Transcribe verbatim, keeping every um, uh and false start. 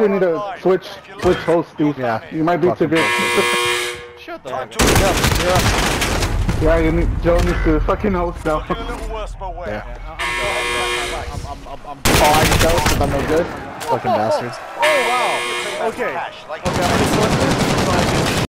definitely need to switch switch host, Steve. Yeah. You might be too big. Shut the heck up. You're up. Yeah, you need, Joe needs to fucking host now. Yeah. I'm, I'm, I'm, I'm, Oh, I can go because I'm no good. Fucking bastards. oh, wow. Okay. Okay, I'm gonna